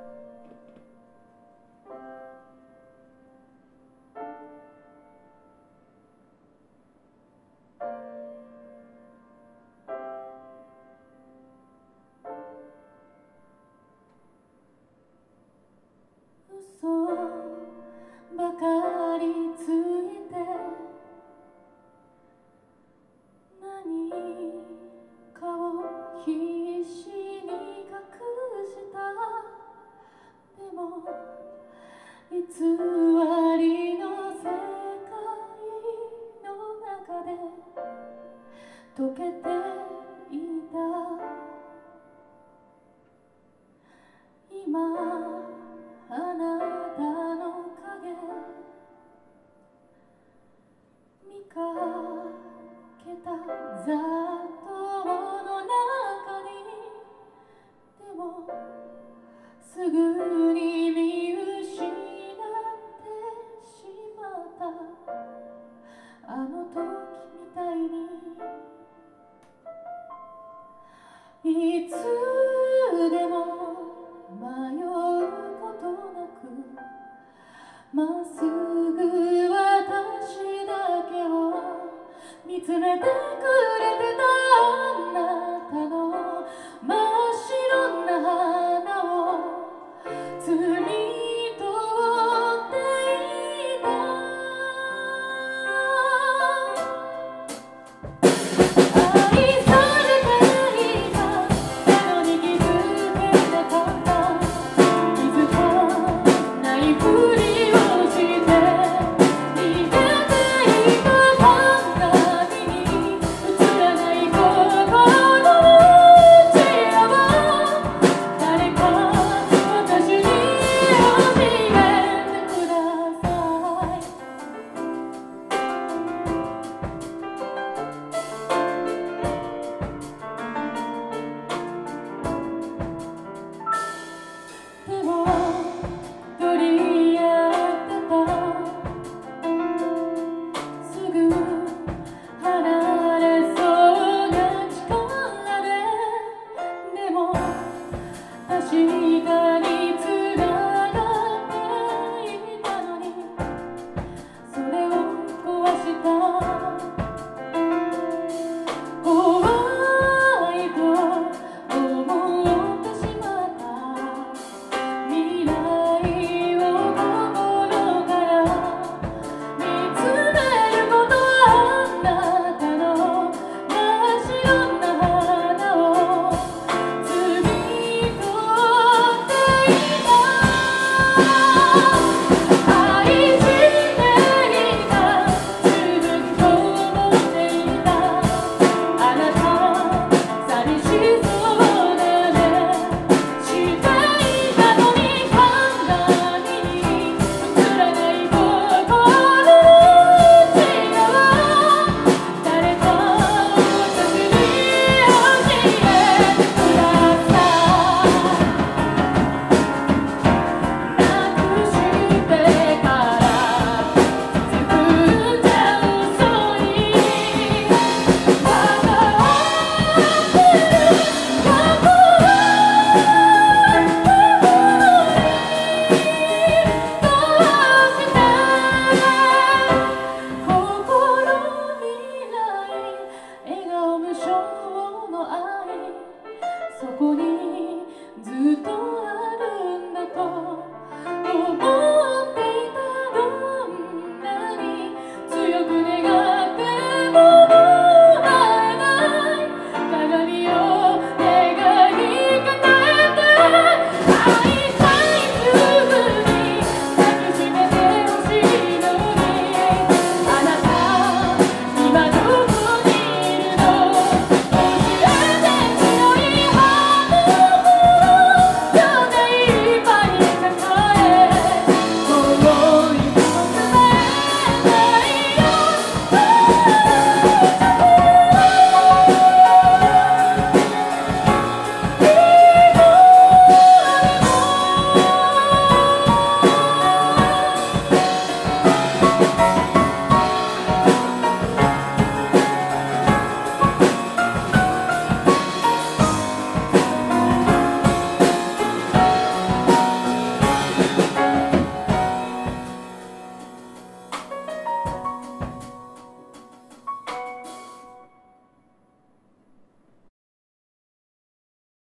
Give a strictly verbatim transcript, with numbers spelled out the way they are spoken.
嘘ばかりついて何かを必死に隠したでも偽りの世界の中で溶けていた今あなたの影見かけた雑踏の中にでもすぐに見失ってしまったあの時みたいにいつでも迷うことなくまっすぐ私だけを見つめてくれてたあなたの真っ白な花を摘み取っていた愛されていたなのに気づけなかった気づかないふりをして逃げていくパンダに映らない心の内は誰か私に教えてくださいでも取り合ってたすぐ離れそうな力ででも確かにつながっていたのにそれを壊した怖いと思ってしまった未来を心から見つめることあなたの真っ白な花を摘み取っていた愛していた自分と思っていたあなた寂しそうだねしていたのに簡単に映らない心の内側誰か私に教えてくださいなくしてから自分じゃ遅いまた会ってる過去どうして心未来笑顔無償の愛そこに